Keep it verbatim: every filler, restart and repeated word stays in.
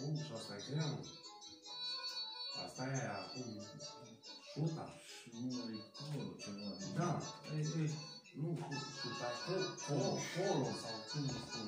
și asta e greu. Asta e aia acum, șuta. Și nu e acolo ceva. Da, e, e, nu șuta, colo, colo sau cum